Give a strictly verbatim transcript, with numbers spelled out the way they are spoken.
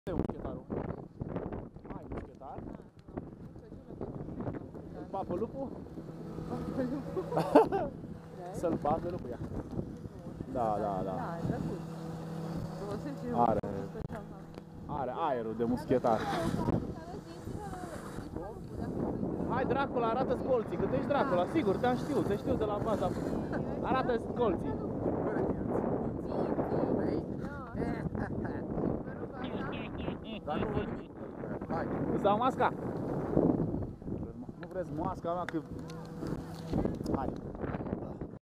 Unde e muschetarul? Hai, muschetar. Papă lupul? Să-l bată lupul, ia. Da, da, da. Are, are aerul de muschetar. Hai, Dracula, arată-ți colții, că tu ești Dracula, sigur, te-am știut, te știu de la baza. Arată-ți colții. Dar nu văd nimic. Hai. Îți dau masca? Nu vreți masca mea că... Hai.